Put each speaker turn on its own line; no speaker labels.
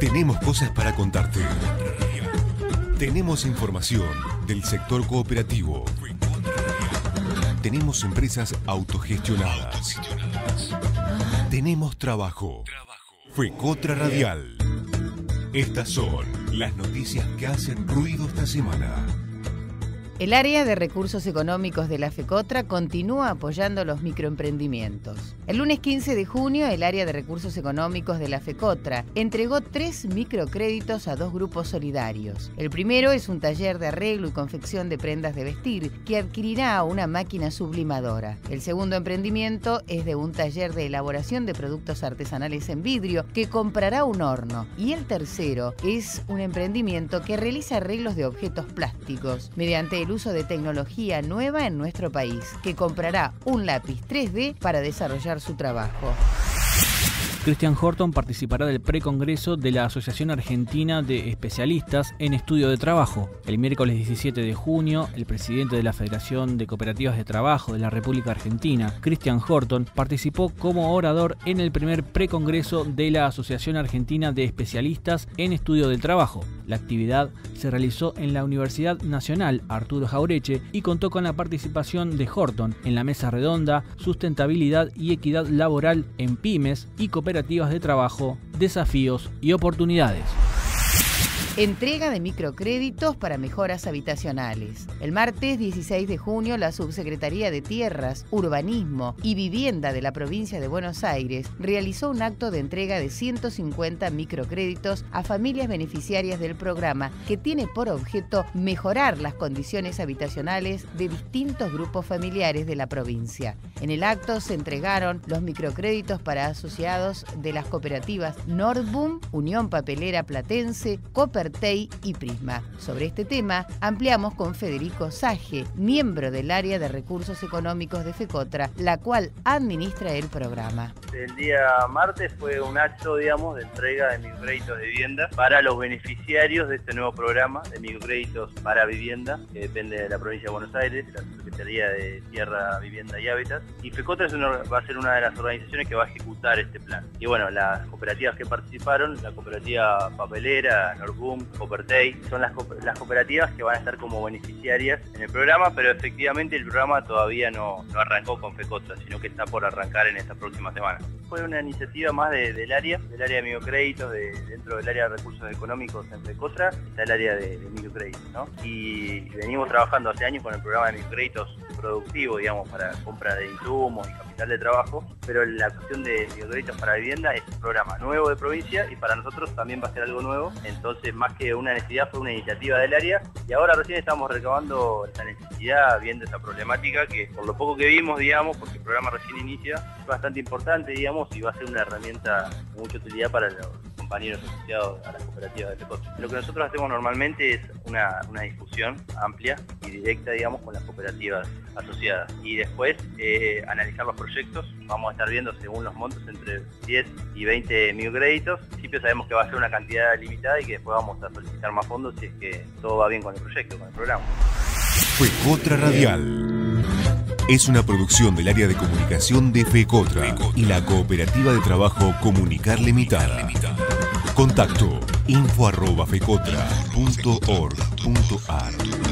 Tenemos cosas para contarte. Tenemos información del sector cooperativo. Tenemos empresas autogestionadas. Tenemos trabajo. FECOTRA Radial. Estas son las noticias que hacen ruido esta semana.
El área de recursos económicos de la FECOTRA continúa apoyando los microemprendimientos. El lunes 15 de junio, el área de recursos económicos de la FECOTRA entregó 3 microcréditos a 2 grupos solidarios. El primero es un taller de arreglo y confección de prendas de vestir que adquirirá una máquina sublimadora. El segundo emprendimiento es de un taller de elaboración de productos artesanales en vidrio que comprará un horno. Y el tercero es un emprendimiento que realiza arreglos de objetos plásticos mediante el uso de tecnología nueva en nuestro país, que comprará un lápiz 3D para desarrollar su trabajo.
Christian Horton participará del precongreso de la Asociación Argentina de Especialistas en Estudio de Trabajo. El miércoles 17 de junio, el presidente de la Federación de Cooperativas de Trabajo de la República Argentina, Christian Horton, participó como orador en el primer precongreso de la Asociación Argentina de Especialistas en Estudio del Trabajo. La actividad se realizó en la Universidad Nacional Arturo Jaureche y contó con la participación de Horton en la mesa redonda Sustentabilidad y Equidad Laboral en Pymes y Cooperativas de Trabajo, Desafíos y Oportunidades.
Entrega de microcréditos para mejoras habitacionales. El martes 16 de junio, la Subsecretaría de Tierras, Urbanismo y Vivienda de la provincia de Buenos Aires realizó un acto de entrega de 150 microcréditos a familias beneficiarias del programa que tiene por objeto mejorar las condiciones habitacionales de distintos grupos familiares de la provincia. En el acto se entregaron los microcréditos para asociados de las cooperativas Nordboom, Unión Papelera Platense, Copertey y Prisma. Sobre este tema ampliamos con Federico Sage, miembro del área de recursos económicos de FECOTRA, la cual administra el programa.
El día martes fue un acto, de entrega de microcréditos de vivienda para los beneficiarios de este nuevo programa de microcréditos para vivienda, que depende de la provincia de Buenos Aires, la Secretaría de Tierra, Vivienda y Hábitat. Y FECOTRA va a ser una de las organizaciones que va a ejecutar este plan. Y bueno, las cooperativas que participaron, la cooperativa papelera, Nordboom, Copertey, son las cooperativas que van a estar como beneficiarias en el programa, pero efectivamente el programa todavía no arrancó con FECOTRA, sino que está por arrancar en esta próxima semana. Fue una iniciativa más del área de microcréditos, dentro del área de recursos económicos en FECOTRA, está el área de microcréditos, ¿no? Y venimos trabajando hace años con el programa de microcréditos productivo, para compra de insumos y capital de trabajo, pero la cuestión de microcréditos para vivienda es un programa nuevo de provincia y para nosotros también va a ser algo nuevo, entonces más que una necesidad fue una iniciativa del área y ahora recién estamos recabando esa necesidad, viendo esa problemática que por lo poco que vimos, porque el programa recién inicia, es bastante importante, y va a ser una herramienta de mucha utilidad para los compañeros asociados a las cooperativas de FECOTRA. Lo que nosotros hacemos normalmente es una discusión amplia y directa, con las cooperativas asociadas, y después analizar los proyectos. Vamos a estar viendo según los montos entre 10 y 20 microcréditos. En principio sabemos que va a ser una cantidad limitada y que después vamos a solicitar más fondos si es que todo va bien con el proyecto, con el programa.
FECOTRA Radial es una producción del área de comunicación de FECOTRA y la Cooperativa de Trabajo Comunicar Limitada. Contacto info@fecotra.org.ar